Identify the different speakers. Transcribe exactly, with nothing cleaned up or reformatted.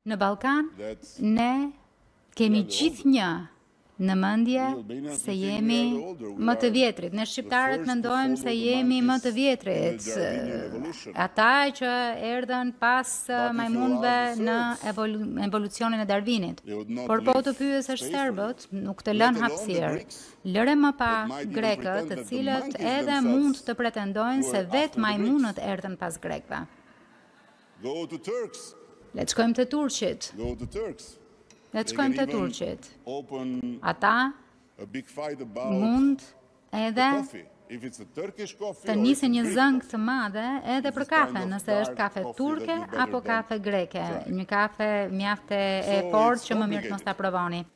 Speaker 1: Në Ballkan, ne kemi gjithnjë në mendje se jemi më të vjetrit. Ne shqiptarët mendojmë se jemi më të vjetrit. Ata që erdhën pas majmunëve në evolu evolucionin e Darwinit. Por po të pyesësh serbët, nuk të lën hapësirë. Lëre më pa grekët, të cilët edhe mund të pretendojnë se vetë majmunët erdhën pas grekëve. Le të shkojmë të turqit. Le të shkojmë të turqit. Ata mund edhe të nisin një zëng të madhe edhe për kafe, nëse është kafe turke apo kafe greke. Një kafe mjaft e fortë që më mirë të mos ta provoni.